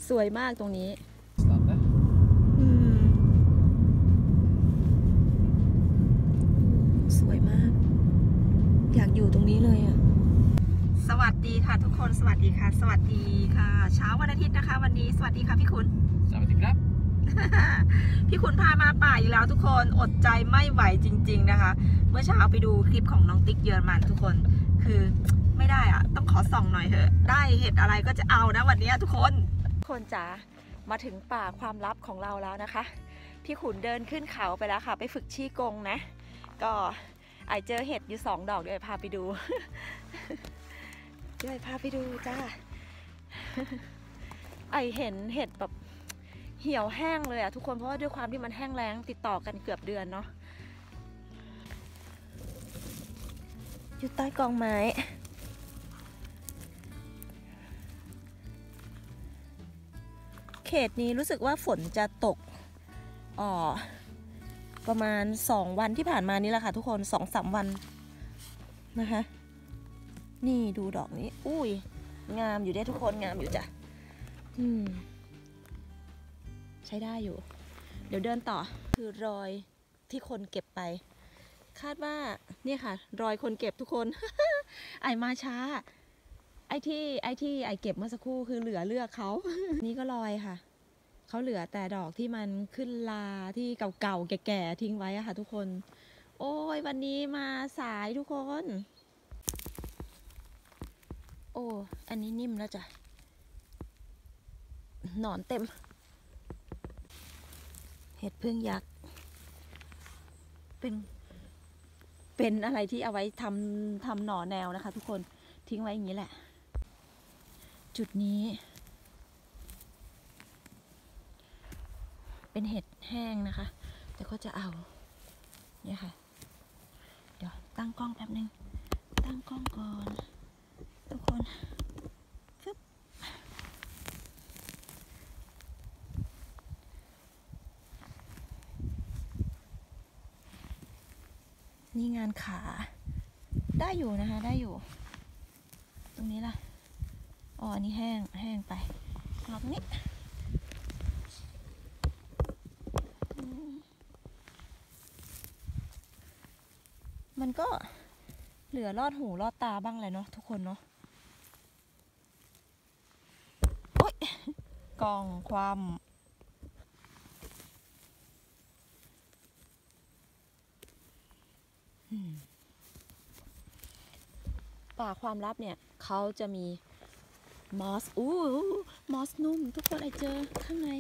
สวยมากตรงนี้สวยมากอยากอยู่ตรงนี้เลยอ่ะสวัสดีค่ะทุกคนสวัสดีค่ะสวัสดีค่ะเช้าวันอาทิตย์นะคะวันนี้สวัสดีค่ะพี่ขุนสวัสดีครับพี่ขุนพามาป่าอยู่แล้วทุกคนอดใจไม่ไหวจริงๆนะคะเมื่อเช้าไปดูคลิปของน้องติ๊กเยอรมันทุกคนคือไม่ได้อ่ะต้องขอส่องหน่อยเถอะได้เห็ดอะไรก็จะเอานะวันนี้ทุกคนจ๋ามาถึงป่าความลับของเราแล้วนะคะพี่ขุนเดินขึ้นเขาไปแล้วค่ะไปฝึกชี้กงนะก็ไอเจอเห็ดอยู่2 ดอกเดี๋ยวพาไปดูเดี๋ยวพาไปดูจ้าไอเห็นเห็ดแบบเหี่ยวแห้งเลยอะทุกคนเพราะว่าด้วยความที่มันแห้งแล้งติดต่อกันเกือบเดือนเนาะอยู่ใต้กองไม้เขตนี้รู้สึกว่าฝนจะตกประมาณ2 วันที่ผ่านมานี้แหละค่ะทุกคน2-3 วันนะคะนี่ดูดอกนี้อุ้ยงามอยู่ได้ทุกคนงามอยู่จ้ะใช้ได้อยู่เดี๋ยวเดินต่อคือรอยที่คนเก็บไปคาดว่าเนี่ยค่ะรอยคนเก็บทุกคน ไอมาช้าไอที่ไอเก็บเมื่อสักครู่คือเหลือเลือกเขา นี่ก็รอยค่ะเขาเหลือแต่ดอกที่มันขึ้นลาที่เก่าๆแก่ๆทิ้งไว้อะค่ะทุกคนโอ้ยวันนี้มาสายทุกคนโอ้อันนี้นิ่มแล้วจ้ะหนอนเต็มเห็ดพึ่งยักษ์เป็นอะไรที่เอาไว้ทำหน่อแนวนะคะทุกคนทิ้งไว้อย่างนี้แหละจุดนี้เป็นเห็ดแห้งนะคะแต่ก็จะเอาเนี่ยค่ะเดี๋ยวตั้งกล้องแป๊บนึงตั้งกล้องก่อนทุกคนฟึบนี่งานขาได้อยู่นะคะได้อยู่ตรงนี้ล่ะอ๋ออันนี้แห้งไปรอบนี้มันก็เหลือลอดหูลอดตาบ้างเลยเนาะทุกคนเนาะโอ๊ยกองความป่าความลับเนี่ยเขาจะมีมอสมอสนุ่มทุกคนไอเจอข้างใน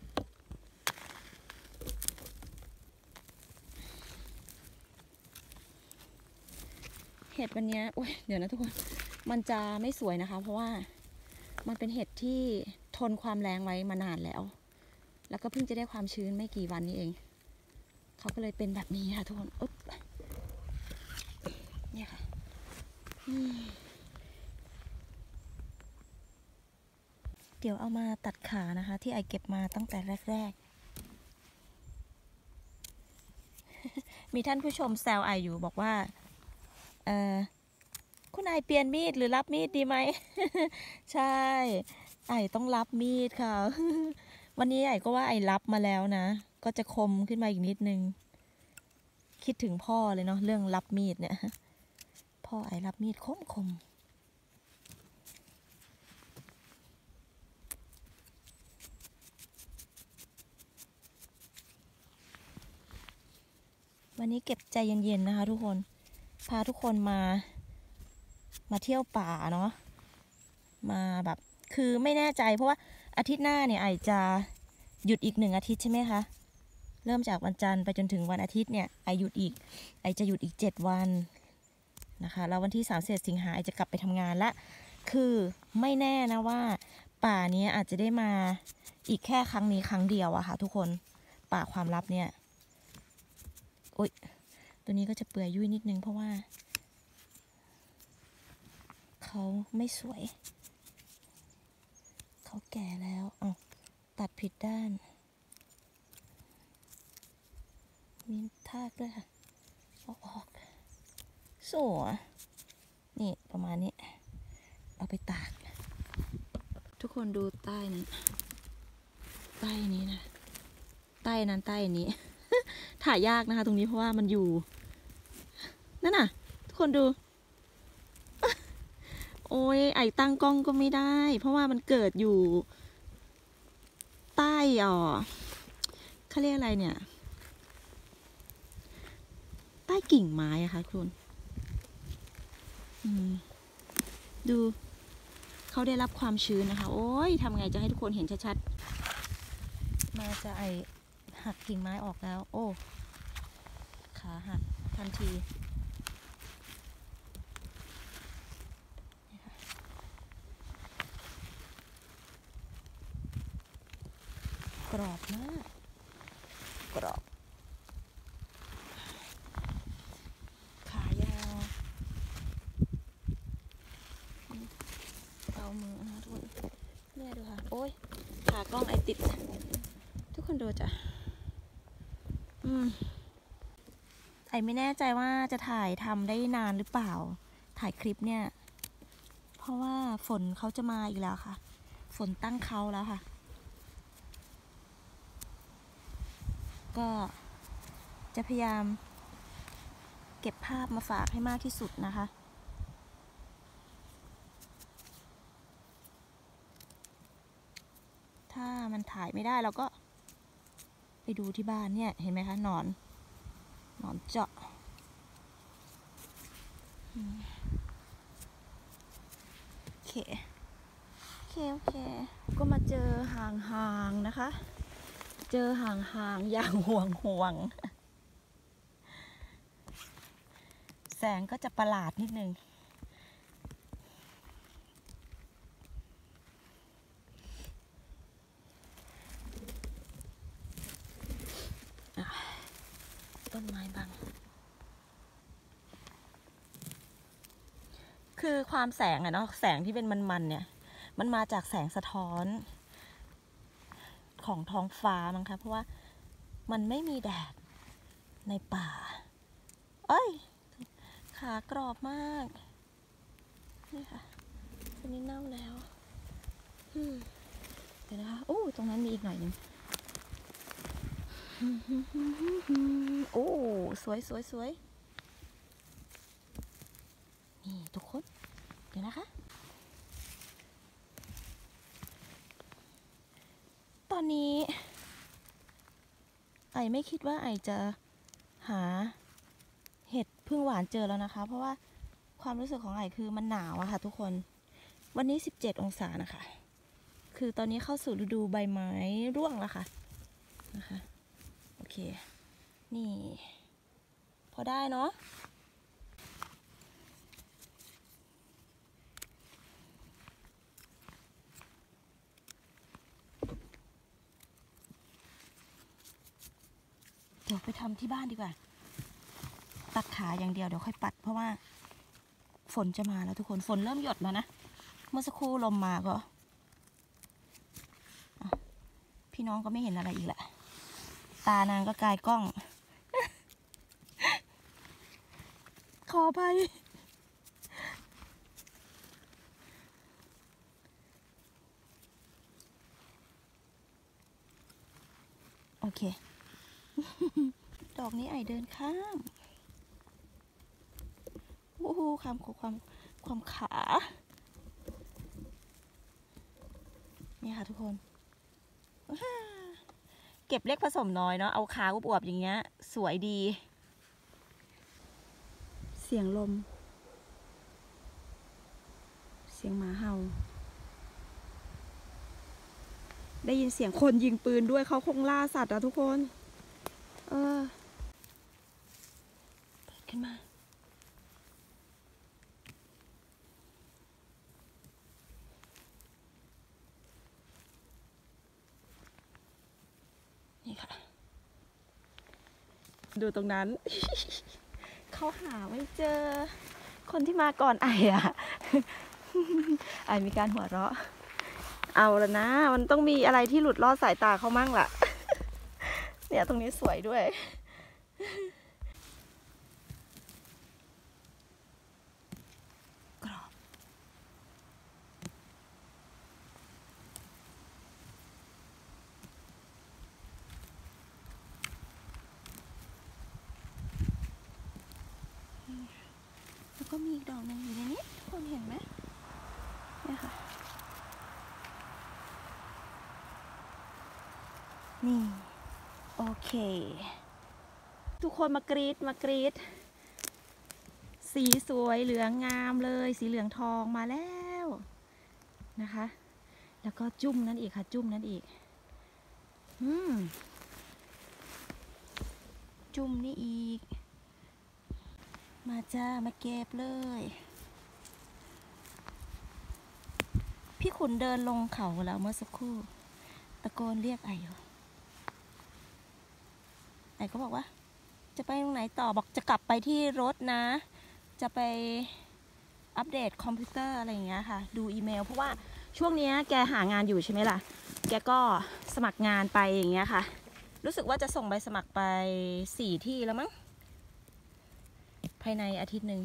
เห็ดวันนี้เดี๋ยวนะทุกคนมันจะไม่สวยนะคะเพราะว่ามันเป็นเห็ดที่ทนความแรงไว้มานานแล้วแล้วก็เพิ่งจะได้ความชื้นไม่กี่วันนี้เองเขาก็เลยเป็นแบบนี้ค่ะทุกคนอุ๊บเนี่ยค่ะเดี๋ยวเอามาตัดขานะคะที่ไอเก็บมาตั้งแต่แรกๆ มีท่านผู้ชมแซวไออยู่บอกว่าคุณไอเปลี่ยนมีดหรือรับมีดดีไหม ใช่ไอต้องรับมีดค่ะ วันนี้ไอก็ว่าไอรับมาแล้วนะก็จะคมขึ้นมาอีกนิดนึงคิดถึงพ่อเลยเนาะเรื่องรับมีดเนี่ยพ่อไอรับมีดคมวันนี้เก็บใจเย็นๆนะคะทุกคนพาทุกคนมาเที่ยวป่าเนาะมาแบบคือไม่แน่ใจเพราะว่าอาทิตย์หน้าเนี่ยไอจะหยุดอีก1 อาทิตย์ใช่ไหมคะเริ่มจากวันจันทร์ไปจนถึงวันอาทิตย์เนี่ยไอหยุดอีกไอจะหยุดอีก7 วันนะคะแล้ววันที่30 สิงหาไอจะกลับไปทำงานละคือไม่แน่นะว่าป่านี้อาจจะได้มาอีกแค่ครั้งนี้ครั้งเดียวอะค่ะทุกคนป่าความลับเนี่ยอุ๊ยตัวนี้ก็จะเปื่อยยุ่ยนิดนึงเพราะว่าเขาไม่สวยเขาแก่แล้วตัดผิดด้านมีทากด้วยค่ะออกสวยนี่ประมาณนี้เอาไปตากทุกคนดูใต้นั้นใต้นี้นะใต้นั้นใต้นี้ ถ่ายยากนะคะตรงนี้เพราะว่ามันอยู่นั่นน่ะทุกคนดู โอ้ยไอตั้งกล้องก็ไม่ได้เพราะว่ามันเกิดอยู่ใต้เขาเรียกอะไรเนี่ยใต้กิ่งไม้อะค่ะคุณดูเขาได้รับความชื้นนะคะโอ้ยทำไงจะให้ทุกคนเห็นชัดๆมาจะไอหักกิ่งไม้ออกแล้วโอ้ขาหักทันทีกรอบมากกรอบขายาวเอามือนะทุกคนเนี่ยดูค่ะโอ้ยขากล้องไอติดทุกคนดูจ้ะไอไม่แน่ใจว่าจะถ่ายทำได้นานหรือเปล่าถ่ายคลิปเนี่ยเพราะว่าฝนเขาจะมาอีกแล้วค่ะฝนตั้งเขาแล้วค่ะก็จะพยายามเก็บภาพมาฝากให้มากที่สุดนะคะถ้ามันถ่ายไม่ได้เราก็ไปดูที่บ้านเนี่ยเห็นไหมคะหนอนเจาะโอเคก็มาเจอห่างๆนะคะเจอห่างๆอย่างห่วงแสงก็จะประหลาดนิดนึงต้นไม้บังคือความแสงอะเนาะแสงที่เป็นมันเนี่ยมันมาจากแสงสะท้อนของท้องฟ้ามั้งคะเพราะว่ามันไม่มีแดดในป่าเอ้ยขากรอบมากนี่ค่ะตัวนี้เน่าแล้วเดี๋ยวนะคะโอ้ตรงนั้นมีอีกหน่อยนึงโอ้สวยนี่ทุกคนเดี๋ยวนะคะตอนนี้ไอไม่คิดว่าไอจะหาเห็ดพึ่งหวานเจอแล้วนะคะเพราะว่าความรู้สึกของไอคือมันหนาวอะค่ะทุกคนวันนี้17 องศานะคะคือตอนนี้เข้าสู่ฤดูใบไม้ร่วงแล้วค่ะนะคะโอเคนี่พอได้เนาะเดี๋ยวไปทำที่บ้านดีกว่าตัดขาอย่างเดียวเดี๋ยวค่อยปัดเพราะว่าฝนจะมาแล้วทุกคนฝนเริ่มหยดแล้วนะเมื่อสักครู่ลมมาก็พี่น้องก็ไม่เห็นอะไรอีกแหละตานางก็กายกล้องขอไปโอเคดอกนี้ไอเดินข้ามโอ้โหความขานี่ค่ะทุกคนเก็บเล็กผสมน้อยเนาะเอาขาอวบๆอย่างเงี้ยสวยดีเสียงลมเสียงหมาเห่าได้ยินเสียงคนยิงปืนด้วยเขาคงล่าสัตว์อะทุกคนเปิดขึ้นมานี่ค่ะดูตรงนั้น เขาหาไม่เจอคนที่มาก่อนไออะไอมีการหัวเราะเอาละนะมันต้องมีอะไรที่หลุดลอดสายตาเขามั่งล่ะ เนี่ยตรงนี้สวยด้วยกรอบแล้วก็มีอีกดอกหนึ่งอยู่ในนี้ทุกคนเห็นไหมเนี่ยค่ะนี่โอเคทุกคนมากรีดสีสวยเหลืองงามเลยสีเหลืองทองมาแล้วนะคะแล้วก็จุ่มนั่นอีกค่ะจุ่มนั่นอีกจุ่มนี่อีกมาจ้ามาเก็บเลยพี่ขุนเดินลงเขาแล้วเมื่อสักครู่ตะโกนเรียกไออยู่ไอก็บอกว่าจะไปตรงไหนต่อบอกจะกลับไปที่รถนะจะไปอัปเดตคอมพิวเตอร์อะไรอย่างเงี้ยค่ะดูอีเมลเพราะว่าช่วงนี้แกหางานอยู่ใช่ไหมล่ะแกก็สมัครงานไปอย่างเงี้ยค่ะรู้สึกว่าจะส่งใบสมัครไป4 ที่แล้วมั้งภายในอาทิตย์หนึ่ง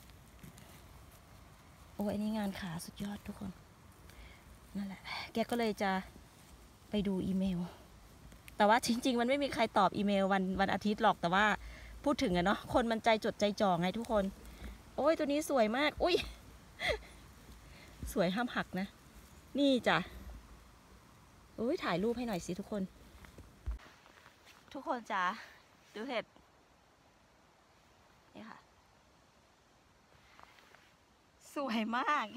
โอ้ยนี่งานขาสุดยอดทุกคนนั่นแหละแกก็เลยจะไปดูอีเมลแต่ว่าจริงๆมันไม่มีใครตอบอีเมลวันอาทิตย์หรอกแต่ว่าพูดถึงอะเนาะคนมันใจจดใจจ่อไงทุกคนโอ้ยตัวนี้สวยมากอุ้ยสวยห้ามหักนะนี่จ้ะโอ้ยถ่ายรูปให้หน่อยสิทุกคนจ้ะดูเห็ดนี่ค่ะสวยมาก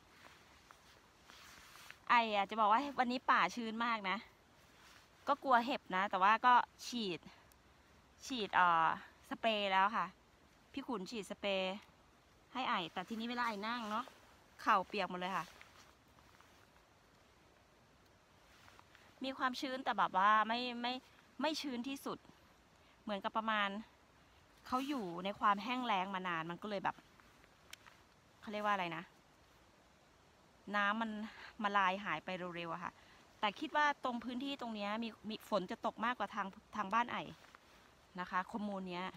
ไออะจะบอกว่าวันนี้ป่าชื้นมากนะก็กลัวเห็บนะแต่ว่าก็ฉีดสเปรย์แล้วค่ะพี่ขุนฉีดสเปรย์ให้ไอแต่ทีนี้เวลาไอนั่งเนาะเข่าเปียกหมดเลยค่ะมีความชื้นแต่แบบว่าไม่ชื้นที่สุดเหมือนกับประมาณเขาอยู่ในความแห้งแล้งมานานมันก็เลยแบบเขาเรียกว่าอะไรนะน้ำมันมาลายหายไปเร็วๆอะค่ะแต่คิดว่าตรงพื้นที่ตรงนี้มีฝนจะตกมากกว่าทางบ้านไอนะคะคอมมูนเนี้ย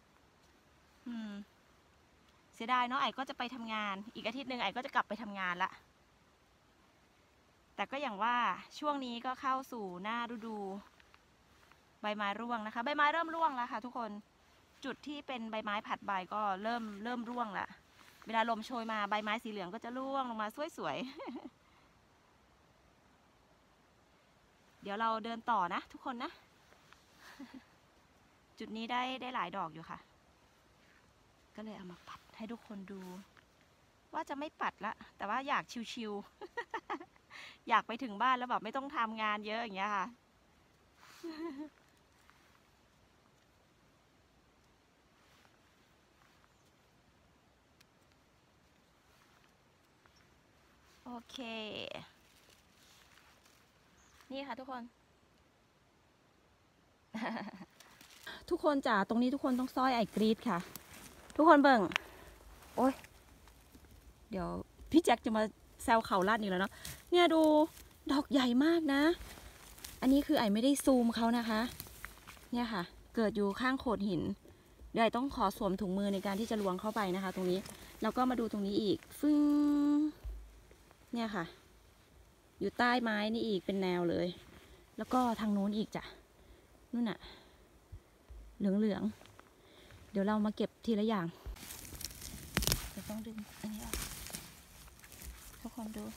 เสียดายเนาะไอก็จะไปทำงานอีกอาทิตย์หนึ่งไอก็จะกลับไปทำงานละแต่ก็อย่างว่าช่วงนี้ก็เข้าสู่หน้าฤดูใบไม้ร่วงนะคะใบไม้เริ่มร่วงแล้วค่ะทุกคนจุดที่เป็นใบไม้ผัดใบก็เริ่มร่วงละเวลาลมโชยมาใบไม้สีเหลืองก็จะร่วงลงมาสวยๆ เดี๋ยวเราเดินต่อนะทุกคนนะจุดนี้ได้หลายดอกอยู่ค่ะก็เลยเอามาปัดให้ทุกคนดูว่าจะไม่ปัดละแต่ว่าอยากชิวๆ อยากไปถึงบ้านแล้วแบบไม่ต้องทำงานเยอะอย่างเงี้ยค่ะโอเคนี่ค่ะทุกคน ทุกคนจ๋าตรงนี้ทุกคนต้องซ้อยไอกรีดค่ะทุกคนเบิ่งโอ้ยเดี๋ยวพี่แจ็คจะมาแซวเข่าลาดอีกแล้วเนาะเนี่ยดูดอกใหญ่มากนะอันนี้คือไอไม่ได้ซูมเขานะคะเนี่ยค่ะเกิดอยู่ข้างโขดหินเดี๋ยวไอต้องขอสวมถุงมือในการที่จะล้วงเข้าไปนะคะตรงนี้แล้วก็มาดูตรงนี้อีกฟึ้งเนี่ยค่ะอยู่ใต้ไม้นี่อีกเป็นแนวเลยแล้วก็ทางนู้นอีกจ้ะนู่นน่ะเหลืองเดี๋ยวเรามาเก็บทีละอย่างจะต้องดึงอันนี้ออกทุกคนดู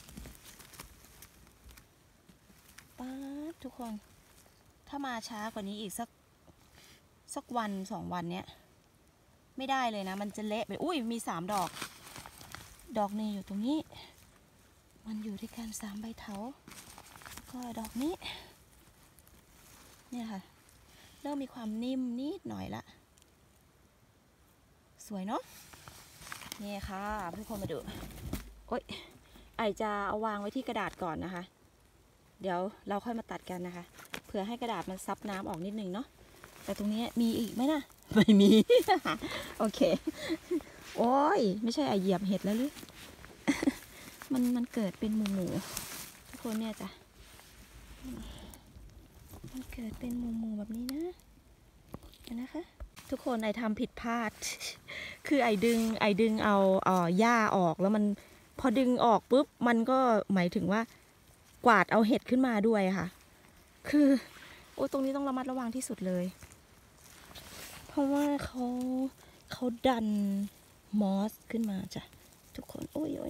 ป๊าดทุกคนถ้ามาช้ากว่านี้อีกสักวัน2 วันเนี้ยไม่ได้เลยนะมันจะเละไปอุ้ยมี3 ดอกดอกนี้อยู่ตรงนี้มันอยู่ที่การ3 ใบเถาก็ดอกนี้เนี่ยค่ะเริ่มมีความนิ่มนิดหน่อยละสวยเนาะนี่ค่ะทุกคนมาดูโอ๊ยไอจะเอาวางไว้ที่กระดาษก่อนนะคะเดี๋ยวเราค่อยมาตัดกันนะคะเผื่อให้กระดาษมันซับน้ำออกนิดนึงเนาะแต่ตรงนี้มีอีกไหมนะไม่มี โอเคโอ้ยไม่ใช่ไอเหยียบเห็ดแล้วหรือ มันเกิดเป็นหมู่ทุกคนเนี่ยจ้ะมันเกิดเป็นหมู่แบบนี้นะคะทุกคนไอทำผิดพลาด คือไอดึงเอาหญ้าออกแล้วมันพอดึงออกปุ๊บมันก็หมายถึงว่ากวาดเอาเห็ดขึ้นมาด้วยค่ะคือโอ้ตรงนี้ต้องระมัดระวังที่สุดเลยเพราะว่าเขาดันมอสขึ้นมาจ้ะทุกคนโอ้ย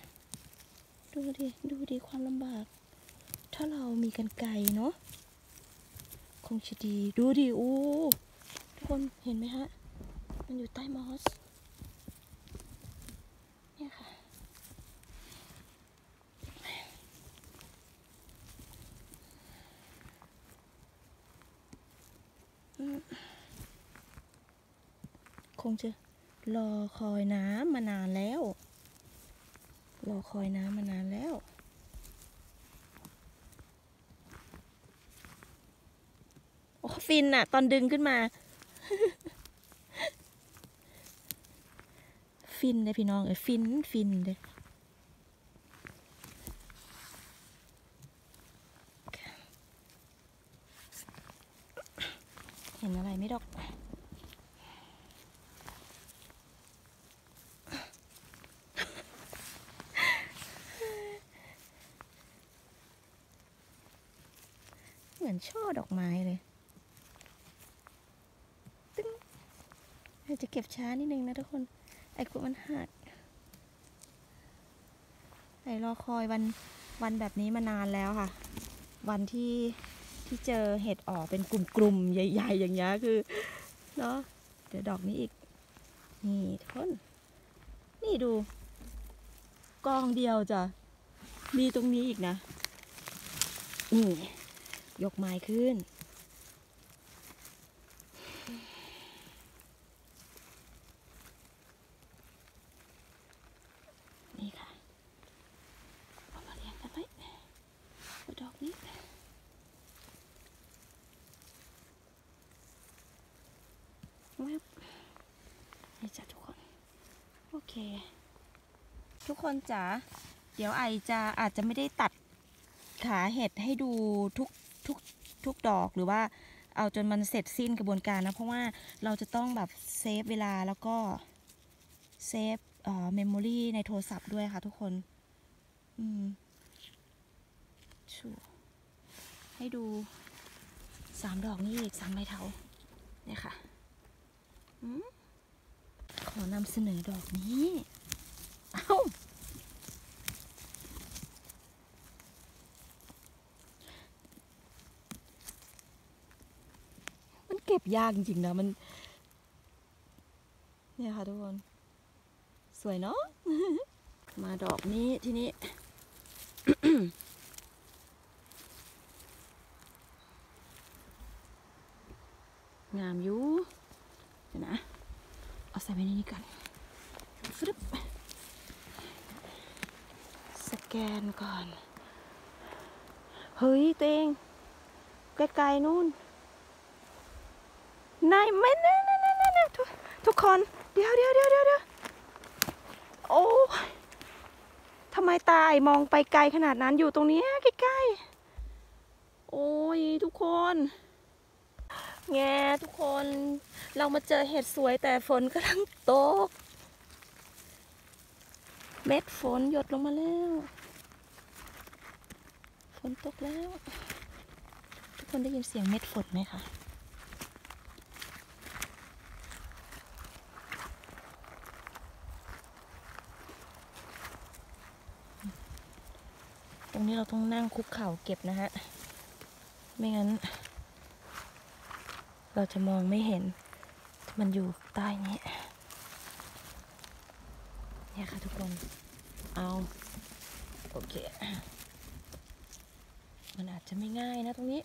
ดูดิความลำบากถ้าเรามีกรรไกรเนาะคงจะดีดูดิโอ้ทุกคนเห็นไหมฮะมันอยู่ใต้มอสเนี่ยค่ะคงจะรอคอยน้ำมานานแล้วรอคอยน้ำมานานแล้วโอ้ฟินอะตอนดึงขึ้นมา ฟินเลยพี่น้องฟินเลยเห็นอะไรไม่ดอกเหมือนช่อดอกไม้เลยตึ้งจะเก็บช้านิดนึงนะทุกคนไอ้กลัวมันหักไอ้รอคอยวันแบบนี้มานานแล้วค่ะวันที่เจอเห็ดออกเป็นกลุ่มๆใหญ่ๆอย่างเงี้ยคือเนาะเดี๋ยวดอกนี้อีกนี่ทุกคนนี่ดูกองเดียวจ้ะมีตรงนี้อีกนะนี่ยกไม้ขึ้นนี่ค่ะเอามาเลี้ยงกันไหมดอกนี้นี่จ้ะทุกคนโอเคทุกคนจ๋าเดี๋ยวไออาจจะไม่ได้ตัดขาเห็ดให้ดูทุกดอกหรือว่าเอาจนมันเสร็จสิ้นกระบวนการนะเพราะว่าเราจะต้องแบบเซฟเวลาแล้วก็เซฟเมมโมรี่ในโทรศัพท์ด้วยค่ะทุกคนให้ดู3 ดอกนี่อีก3 ใบเถาเนี่ยค่ะขอนำเสนอดอกนี้เอ้ามันเก็บยากจริงๆนะมันเนี่ยค่ะทุกคนสวยเนาะ มาดอกนี้ทีนี้ งามอยู่เดี๋ยวนะเอาใส่ไว้ในนี้ก่อนฟึบสแกนก่อนเฮ้ยเตงไกลๆนู่นนายไม่ทุกคนเดี๋ยวโอ้ทำไมตายมองไปไกลขนาดนั้นอยู่ตรงนี้ใกล้ๆโอ้ยทุกคนแง่ทุกคนเรามาเจอเห็ดสวยแต่ฝนกำลังตกเม็ดฝนหยดลงมาแล้วฝนตกแล้วทุกคนได้ยินเสียงเม็ดฝนไหมคะตรงนี้เราต้องนั่งคุกเข่าเก็บนะฮะไม่งั้นเราจะมองไม่เห็นมันอยู่ใต้นี้เนี่ยค่ะทุกคนเอาโอเคมันอาจจะไม่ง่ายนะตรงนี้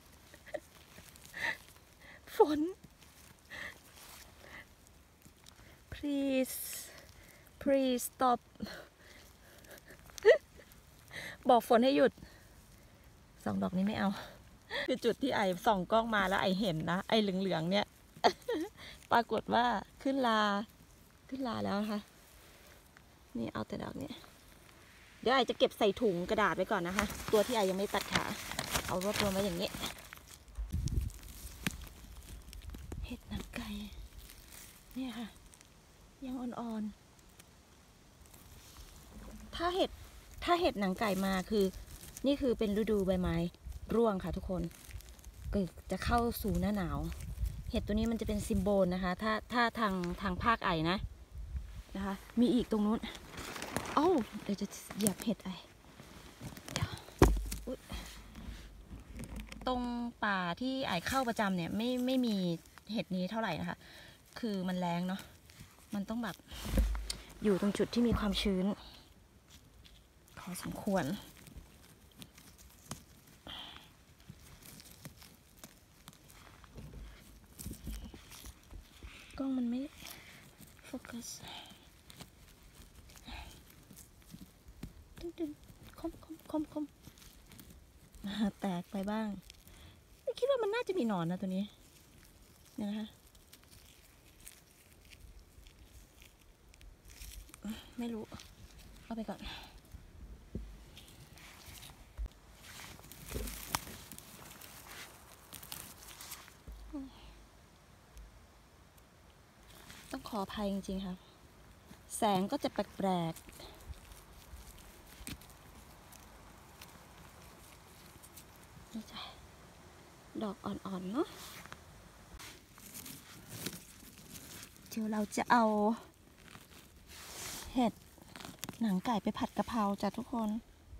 ฝน please stop บอกฝนให้หยุด2 ดอกนี้ไม่เอาคือจุดที่ไอส่องกล้องมาแล้วไอเห็นนะไอเหลืองๆเนี่ย ปรากฏว่าขึ้นลาแล้วนะคะนี่เอาแต่ดอกนี้เดี๋ยวไอจะเก็บใส่ถุงกระดาษไว้ก่อนนะคะตัวที่ไอยังไม่ตัดขาเอารวบรวมไว้อย่างนี้เห็ดหนังไก่เนี่ยค่ะยังอ่อนๆถ้าเห็ดหนังไก่มาคือนี่คือเป็นฤดูใบไม้ร่วงค่ะทุกคนก็จะเข้าสู่หน้าหนาวเห็ดตัวนี้มันจะเป็นซิมโบลนะคะถ้าทางภาคไอนะนะคะมีอีกตรงนู้นเอ้าเดี๋ยวจะเหยียบเห็ดไอตรงป่าที่ไอเข้าประจำเนี่ยไม่มีเห็ดนี้เท่าไหร่นะคะคือมันแรงเนาะมันต้องแบบอยู่ตรงจุดที่มีความชื้นพอสมควรกล้องมันไม่โฟกัสดึงคมแตกไปบ้างคิดว่ามันน่าจะมีหนอนนะตัวนี้เนี่ยนะคะไม่รู้เอาไปก่อนต้องขออภัยจริงๆค่ะแสงก็จะแปลกๆนี่จ้ะดอกอ่อนๆเนาะเดี๋ยวเราจะเอาเห็ดหนังไก่ไปผัดกะเพราจ้ะทุกคน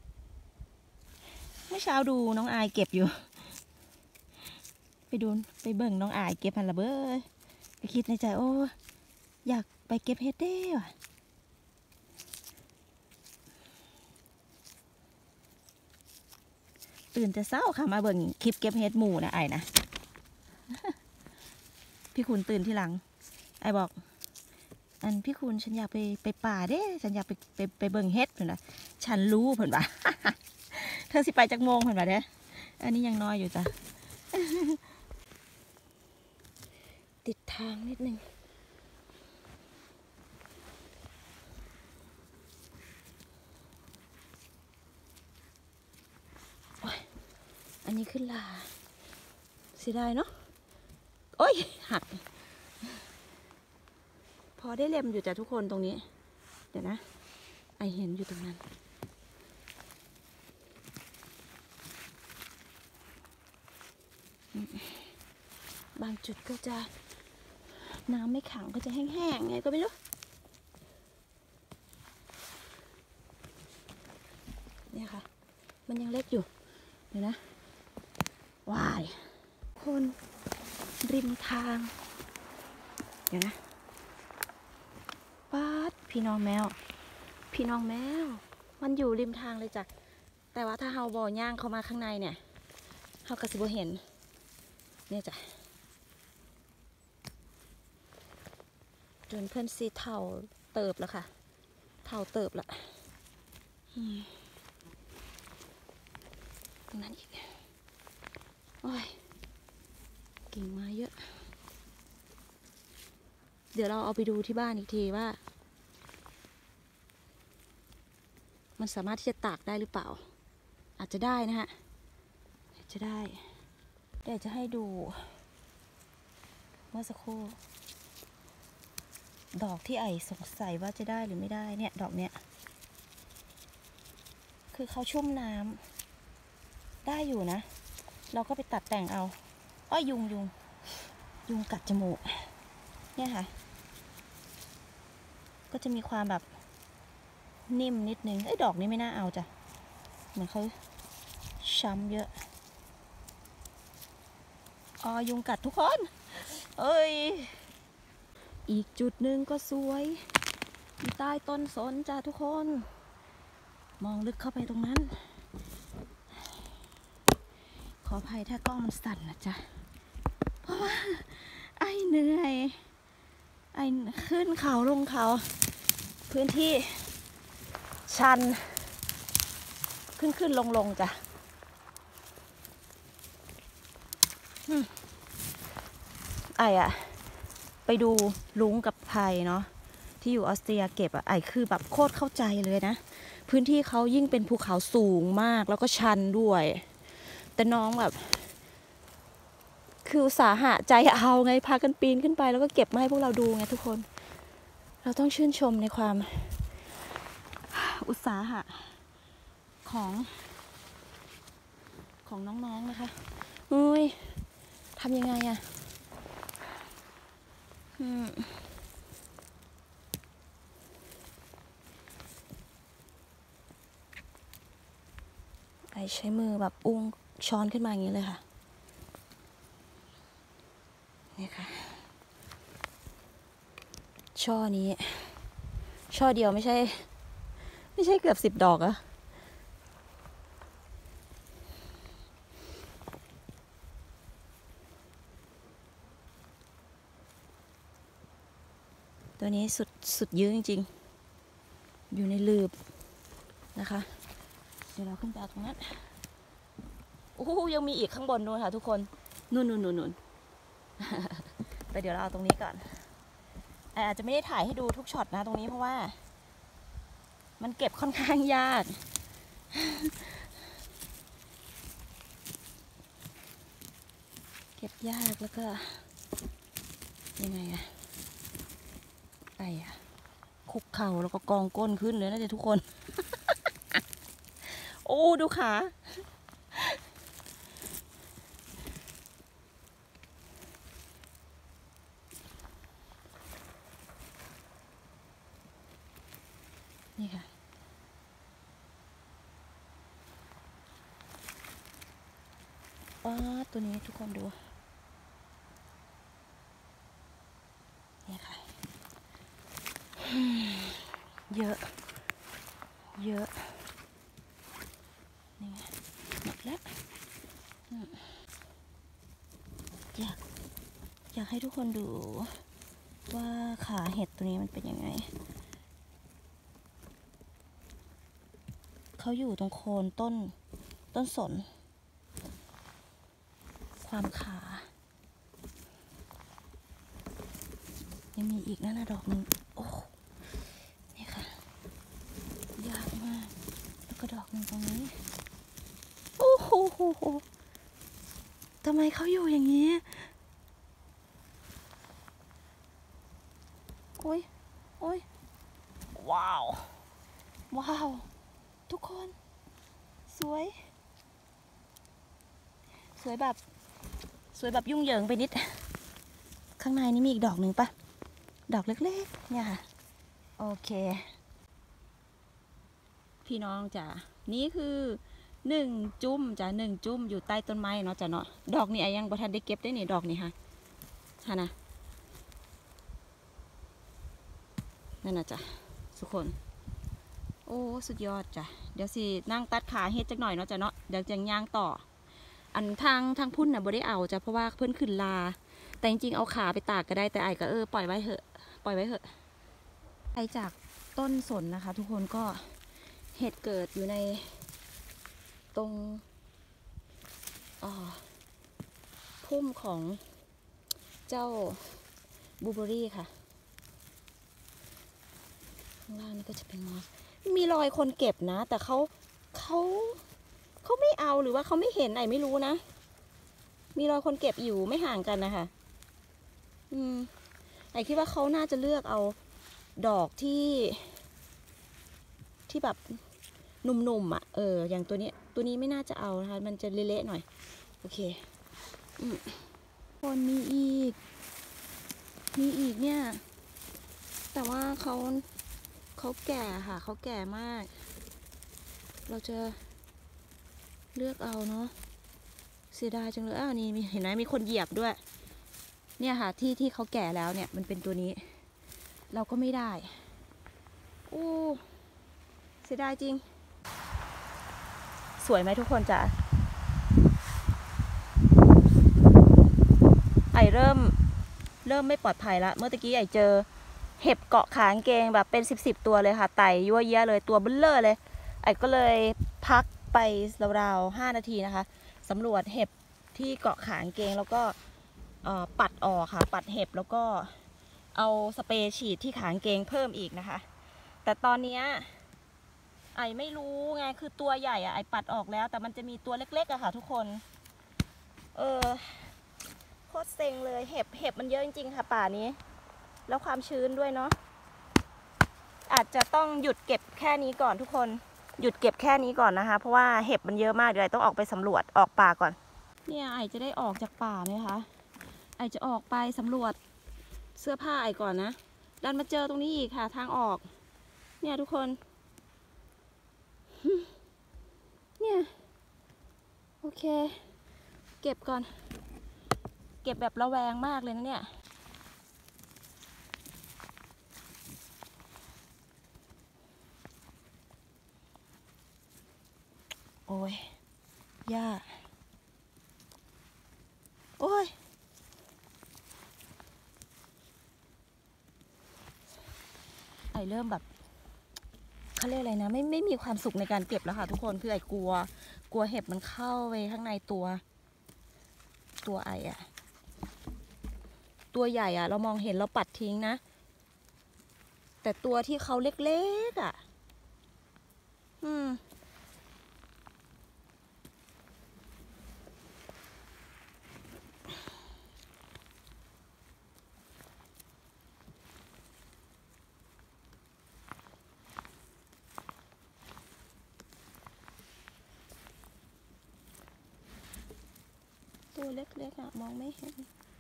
เมื่อเช้าดูน้องอายเก็บอยู่ไปเบิ่งน้องอายเก็บพันละเบ้อไปคิดในใจโอ้อยากไปเก็บเห็ดเด้ว่ะตื่นแต่เช้าค่ะมาเบิ่งคลิปเก็บเห็ดหมู่นะไอ้นะ พี่คุณตื่นที่หลังไอ้บอกอันพี่คุณฉันอยากไปป่าเด้ฉันอยากไปเบิ่งเห็ดเพิ่นนะฉันรู้เพิ่นว่า เธอสิไปจักโมงเพิ่นว่าเด้อันนี้ยังน้อยอยู่จ้ะ ติดทางนิดนึงอันนี้ขึ้นลาเสียดายเนาะโอ้ยหักพอได้เล็มอยู่จ้ะทุกคนตรงนี้เดี๋ยวนะไอเห็นอยู่ตรงนั้นบางจุดก็จะน้ำไม่ขังก็จะแห้งๆไงก็ไม่รู้เนี่ยค่ะมันยังเล็กอยู่เดี๋ยวนะวายคนริมทางเดี๋ยวนะป๊าดพี่น้องแมวมันอยู่ริมทางเลยจ้ะแต่ว่าถ้าเฮาบ่ย่างเข้ามาข้างในเนี่ยเฮาก็สิบ่เห็นเนี่ยจ้ะจนเพื่อนสีเท่าเติบแล้วค่ะเท่าเติบละตรงนั้นอีกโอ้ยกิ่งไม้เยอะเดี๋ยวเราเอาไปดูที่บ้านอีกทีว่ามันสามารถที่จะตากได้หรือเปล่าอาจจะได้นะฮะจะได้เดี๋ยวจะให้ดูเมื่อสักครู่ดอกที่ไอสงสัยว่าจะได้หรือไม่ได้เนี่ยดอกเนี้ยคือเขาชุ่มน้ำได้อยู่นะเราก็ไปตัดแต่งเอาอ้อยยุงกัดจมูกเนี่ยค่ะก็จะมีความแบบนิ่มนิดนึงดอกนี้ไม่น่าเอาจ้ะเหมือนเขาช้ำเยอะยุงกัดทุกคนเอ้ยอีกจุดหนึ่งก็สวยอยู่ใต้ต้นสนจ้ะทุกคนมองลึกเข้าไปตรงนั้นขออภัยถ้ากล้องมันสั่นนะจ๊ะเพราะว่าไอเหนื่อยไอขึ้นเขาลงเขาพื้นที่ชันขึ้นลงจ้ะไอไปดูลุงกับไผ่เนาะที่อยู่ออสเตรียเก็บไอคือแบบโคตรเข้าใจเลยนะพื้นที่เขายิ่งเป็นภูเขาสูงมากแล้วก็ชันด้วยแต่น้องแบบคืออุตสาหะใจเอาไงพากันปีนขึ้นไปแล้วก็เก็บมาให้พวกเราดูไงทุกคนเราต้องชื่นชมในความอุตสาหะของน้องๆนะคะอุ้ยทำยังไงอะใช้มือแบบอุ้งช้อนขึ้นมาอย่างนี้เลยค่ะนี่ค่ะช่อนี้ช่อเดียวไม่ใช่เกือบ10 ดอกอะตัวนี้สุดยื้อจริงๆอยู่ในลืบนะคะเดี๋ยวเราขึ้นไปเอาตรงนั้นโอ้โหยังมีอีกข้างบนนู้นค่ะทุกคนนู่นไปเดี๋ยวเราเอาตรงนี้ก่อนอาจจะไม่ได้ถ่ายให้ดูทุกช็อตนะตรงนี้เพราะว่ามันเก็บค่อนข้างยากเก็บยากแล้วก็ยังไงอะไปอะคุกเข่าแล้วก็กองก้นขึ้นเลยนะเดี๋ยวทุกคน โอ้ดูขานี่ค่ะว้าตัวนี้ทุกคนดูนี่ค่ะเยอะนี่ไงหมดแล้วอยากให้ทุกคนดูว่าขาเห็ดตัวนี้มันเป็นยังไงเขาอยู่ตรงโคนต้นสนความขายังมีอีกนะดอกหนึ่งโอ้นี่ค่ะยากมากแล้วก็ดอกหนึ่งตรงนี้โอ้โหทำไมเขาอยู่อย่างนี้โอ้ยว้าวทุกคนสวยแบบยุ่งเหยิงไปนิดข้างในนี่มีอีกดอกหนึ่งปะดอกเล็กๆเนี่ยค่ะโอเคพี่น้องจ้ะนี่คือ1 จุ่มจ้ะ1 จุ่มอยู่ใต้ต้นไม้เนาะจ้ะเนาะดอกนี้ยังบ่ทันได้เก็บได้นี่ดอกนี้ค่ะนะนั่นน่ะจ้ะทุกคนโอ้สุดยอดจ้ะเดี๋ยวสินั่งตัดขาเฮ็ดจักหน่อยเนาะจ้ะเนาะเดี๋ยวจะย่างต่ออันทางพุ่นน่ะบ่ได้เอาจ้ะเพราะว่าเพิ่นขึ้นลาแต่จริงๆเอาขาไปตากก็ได้แต่ไอ้ก็ปล่อยไว้เถอะไปจากต้นสนนะคะทุกคนก็เห็ดเกิดอยู่ในตรงพุ่มของเจ้าบลูเบอรี่ค่ะข้างล่างนี่ก็จะเป็นมอสมีรอยคนเก็บนะแต่เขาไม่เอาหรือว่าเขาไม่เห็นไอ้ไม่รู้นะมีรอยคนเก็บอยู่ไม่ห่างกันนะคะไอ้คิดว่าเขาน่าจะเลือกเอาดอกที่แบบหนุ่มๆอ่ะอย่างตัวนี้ไม่น่าจะเอานะคะมันจะเละๆหน่อยโอเคคนมีอีกเนี่ยแต่ว่าเขาแก่ค่ะเขาแก่มากเราจะเลือกเอาเนาะเสียดายจังเลยนี่เห็นไหมมีคนเหยียบด้วยเนี่ยค่ะที่เขาแก่แล้วเนี่ยมันเป็นตัวนี้เราก็ไม่ได้โอ้เสียดายจริงสวยไหมทุกคนจ้ะไอเริ่มไม่ปลอดภัยละเมื่อกี้ไอเจอเห็บเกาะขางเกงแบบเป็น10 ตัวเลยค่ะไต่ยั่วเยี่ยเลยตัวเบ้อเร่อเลยไอก็เลยพักไปราวๆ5 นาทีนะคะสำรวจเห็บที่เกาะขางเกงแล้วก็ปัดออกค่ะปัดเห็บแล้วก็เอาสเปรย์ฉีดที่ขางเกงเพิ่มอีกนะคะแต่ตอนนี้ไอไม่รู้ไงคือตัวใหญ่อะไอปัดออกแล้วแต่มันจะมีตัวเล็กๆอะค่ะทุกคนโคตรเซ็งเลยเห็บมันเยอะจริงๆค่ะป่านี้แล้วความชื้นด้วยเนาะอาจจะต้องหยุดเก็บแค่นี้ก่อนทุกคนหยุดเก็บแค่นี้ก่อนนะคะเพราะว่าเห็บมันเยอะมากเดี๋ยวไอต้องออกไปสำรวจออกป่าก่อนเนี่ยไอจะได้ออกจากป่าไหมคะไอจะออกไปสำรวจเสื้อผ้าไอก่อนนะดันมาเจอตรงนี้อีกค่ะทางออกเนี่ยทุกคนเนี่ยโอเคเก็บก่อนเก็บแบบระแวงมากเลยนะเนี่ยโอ้ยหญ้าโอ้ยไอเริ่มแบบเขาเรียกอะไรนะไม่มีความสุขในการเก็บแล้วค่ะทุกคนคือไอกลัวเห็บมันเข้าไปข้างในตัวไออะตัวใหญ่อะเรามองเห็นเราปัดทิ้งนะแต่ตัวที่เขาเล็กๆอะตัวเล็กๆอะมองไม่เห็น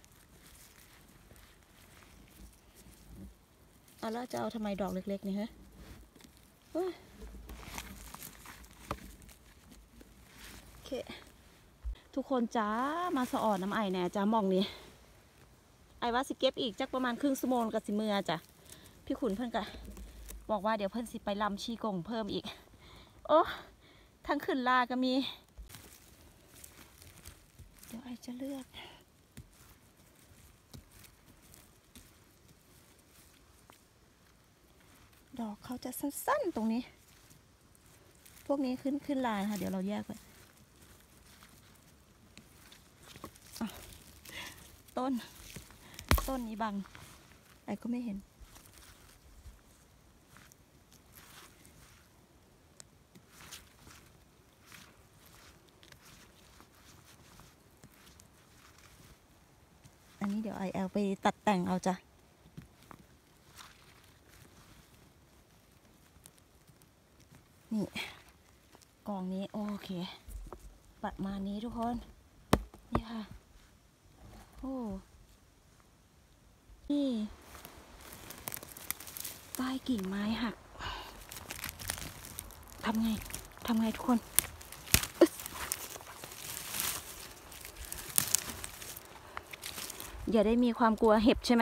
แล้วจะเอาทำไมดอกเล็กๆนี่ฮะโอเคทุกคนจ้ามาสะอ่อนน้ำไอแน่จ้ามองนี่ไอว่าสิเก็บอีกจักประมาณครึ่งชั่วโมงกับสิเมื่อจ้ะพี่ขุนเพิ่นกะบอกว่าเดี๋ยวเพิ่นสิไปลำชีกงเพิ่มอีกโอ้ทั้งขึ้นลาก็มีเดี๋ยวไอจะเลือกดอกเขาจะสั้นๆตรงนี้พวกนี้ขึ้นลาค่ะเดี๋ยวเราแยกไปต้นนี้บังไอก็ไม่เห็นอันนี้เดี๋ยวไอแอลไปตัดแต่งเอาจ้ะนี่กองนี้โอเคประมาณนี้ทุกคนนี่ค่ะโอ้นี่ใต้กิ่งไม้หักทำไงทุกคนอย่าได้มีความกลัวเห็บใช่ไหม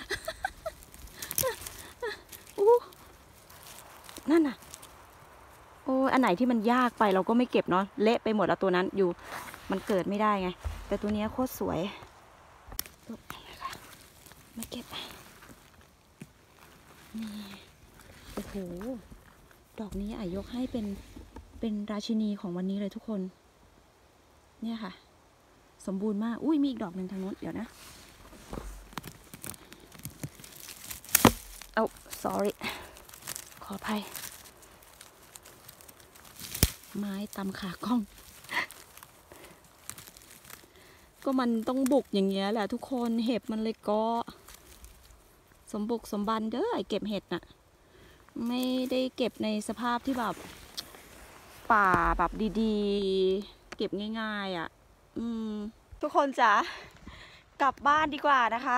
นั่นน่ะโอ้อันไหนที่มันยากไปเราก็ไม่เก็บเนาะเละไปหมดแล้วตัวนั้นอยู่มันเกิดไม่ได้ไงแต่ตัวนี้โคตรสวยมาเก็บนี่โอ้โหดอกนี้ยกให้เป็นราชินีของวันนี้เลยทุกคนเนี่ยค่ะสมบูรณ์มากอุ้ยมีอีกดอกหนึ่งทางโน้นเดี๋ยวนะเอา sorry ขออภัยไม้ตำขากล้องก็มันต้องบุกอย่างเงี้ยแหละทุกคนเห็บมันเลยก็สมบุกสมบันเด้อไอเก็บเห็ดน่ะไม่ได้เก็บในสภาพที่แบบป่าแบบดีๆเก็บง่ายๆอ่ะทุกคนจ๋ากลับบ้านดีกว่านะคะ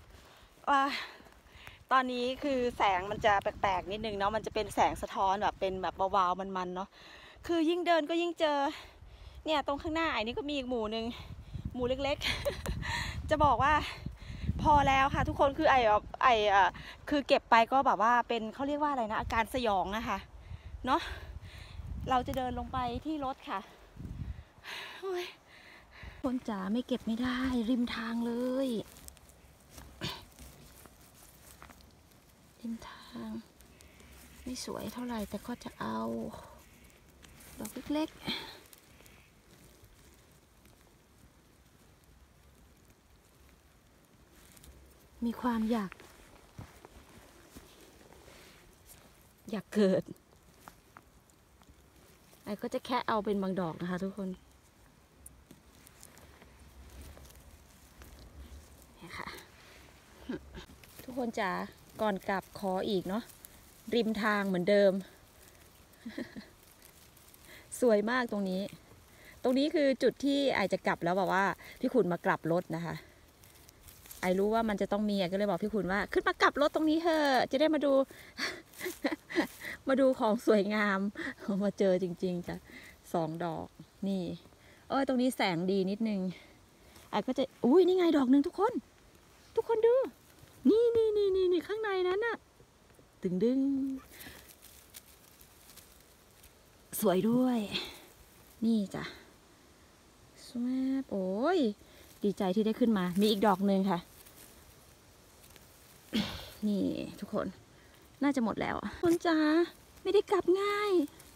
ตอนนี้คือแสงมันจะแปลกๆนิดนึงเนาะมันจะเป็นแสงสะท้อนแบบเป็นแบบวาวๆมันๆเนาะคือยิ่งเดินก็ยิ่งเจอเนี่ยตรงข้างหน้าไอ้นี่ก็มีอีกหมู่หนึ่งหมู่เล็กๆจะบอกว่าพอแล้วค่ะทุกคนคือคือเก็บไปก็แบบว่าเป็นเขาเรียกว่าอะไรนะอาการสยองนะคะเนาะเราจะเดินลงไปที่รถค่ะคนจ๋าไม่เก็บไม่ได้ริมทางเลยริมทางไม่สวยเท่าไหร่แต่ก็จะเอาดอกเล็กๆมีความอยากเกิดไอ้ก็จะแค่เอาเป็นบางดอกนะคะทุกคนนี่ค่ะทุกคนจ๋าก่อนกลับขออีกเนาะริมทางเหมือนเดิมสวยมากตรงนี้คือจุดที่ไอจะกลับแล้วบอกว่าพี่ขุนมากลับรถนะคะไอรู้ว่ามันจะต้องมีก็เลยบอกพี่ขุนว่าขึ้นมากลับรถตรงนี้เถอะจะได้มาดูของสวยงามมาเจอจริงๆจ้ะ2 ดอกนี่ตรงนี้แสงดีนิดนึงไอ้ก็จะอุ้ยนี่ไงดอกหนึ่งทุกคนดูนี่ข้างในนั้นน่ะตึงดึงสวยด้วยนี่จ้ะสวยโอ้ยดีใจที่ได้ขึ้นมามีอีกดอกหนึ่งค่ะนี่ทุกคนน่าจะหมดแล้วคนจ๋าไม่ได้กลับง่าย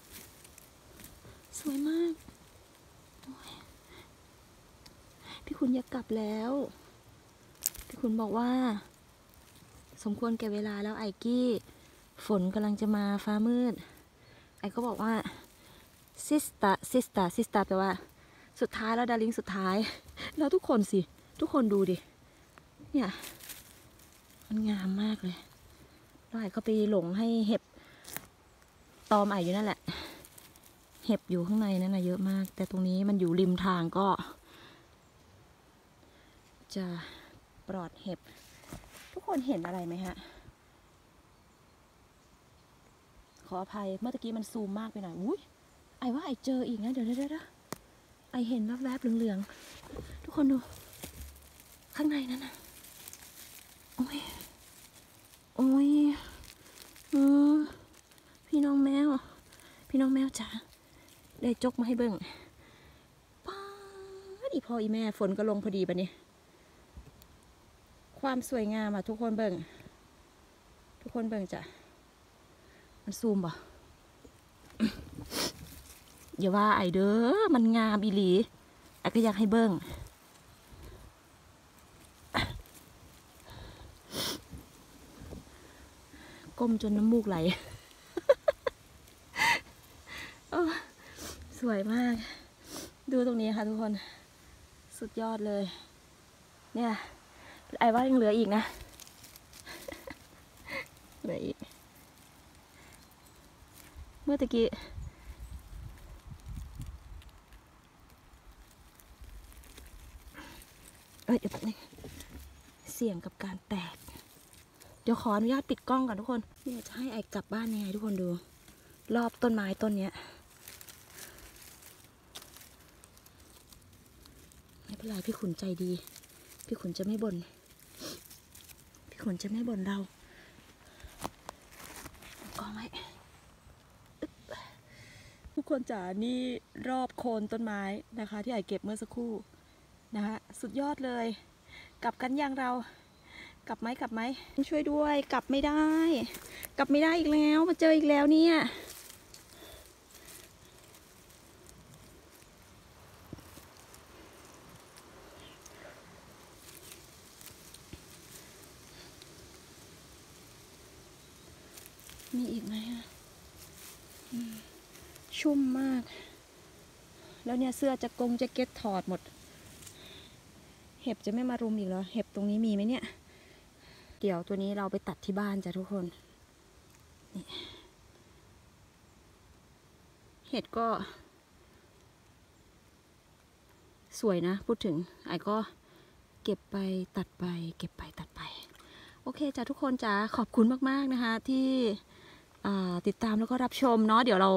สวยมากพี่คุณอยากกลับแล้วพี่คุณบอกว่าสมควรแก่เวลาแล้วไอกี้ฝนกำลังจะมาฟ้ามืดไอก็บอกว่าซิสตาแปลว่าสุดท้ายแล้วดาริงสุดท้ายแล้วทุกคนสิทุกคนดูดิเนี่ยมันงามมากเลยแล้วไอก็ไปหลงให้เห็บตอมไออยู่นั่นแหละเห็บอยู่ข้างในนั่นนะเยอะมากแต่ตรงนี้มันอยู่ริมทางก็จะปลอดเห็บทุกคนเห็นอะไรไหมฮะขออภัยเมื่อกี้มันซูมมากไปหน่อยอุ้ยไอว่าไอเจออีกนะเดี๋ยวไอเห็นแวบๆเหลืองๆทุกคนดูข้างในนั่นนะโอ้ยพี่น้องแมวจ๋าได้จกมาให้เบิ่งป้าอีพ่ออีแม่ฝนก็ลงพอดีปะเนี่ยความสวยงามอะทุกคนเบิ่งจ้ะมันซูมป่ะอย่าว่าไอเด้อมันงามอีหลีไอก็อยากให้เบิ่งก้มจนน้ำมูกไหล สวยมากดูตรงนี้ค่ะทุกคนสุดยอดเลยเนี่ยไอว่ายังเหลืออีกนะเหลืออีกเมื่อตะกี้เดี๋ยวแป๊บนึงเสี่ยงกับการแตกเดี๋ยวขออนุญาตปิดกล้องก่อนทุกคนเนี่ยจะให้ไอกลับบ้านยังไงทุกคนดูรอบต้นไม้ต้นเนี้ยไม่เป็นไรพี่ขุนใจดีพี่ขุนจะไม่บ่นเรากองไว้ทุกคนจ๋านี่รอบโคนต้นไม้นะคะที่ไอเก็บเมื่อสักครู่นะคะสุดยอดเลยกลับกันยังเรากลับไหมช่วยด้วยกลับไม่ได้อีกแล้วมาเจออีกแล้วเนี่ยมีอีกไหมอะชุ่มมากแล้วเนี่ยเสื้อจะเก็ตถอดหมดเห็บจะไม่มารุมอีกเหรอเห็บตรงนี้มีไหมเนี่ยเดี๋ยวตัวนี้เราไปตัดที่บ้านจ้ะทุกคนนี่เห็ดก็สวยนะพูดถึงไอ้ก็เก็บไปตัดไปโอเคจ้ะทุกคนจ้ะขอบคุณมากๆนะคะที่ติดตามแล้วก็รับชมเนาะเดี๋ยวเรา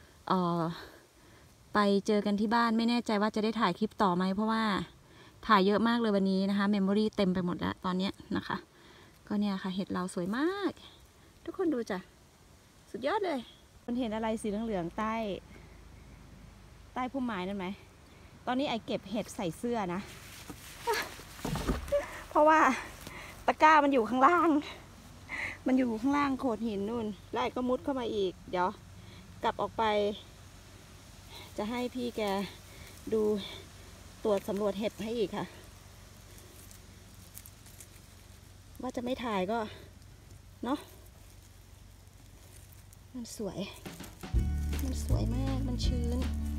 ไปเจอกันที่บ้านไม่แน่ใจว่าจะได้ถ่ายคลิปต่อไหมเพราะว่าถ่ายเยอะมากเลยวันนี้นะคะเมมโมรี่เต็มไปหมดแล้วตอนนี้นะคะก็เนี่ยค่ะเห็ดเราสวยมากทุกคนดูจ้ะสุดยอดเลยคุณเห็นอะไรสีเหลืองๆใต้พุ่มไม้นั่นไหมตอนนี้ไอเก็บเห็ดใส่เสื้อนะ เพราะว่าตะกร้ามันอยู่ข้างล่างโขดหินนู่นแล้วไอก็มุดเข้ามาอีกเดี๋ยวกลับออกไปจะให้พี่แกดูตรวจสำรวจเห็ดให้อีกค่ะว่าจะไม่ถ่ายก็เนาะมันสวยมากมันชื้น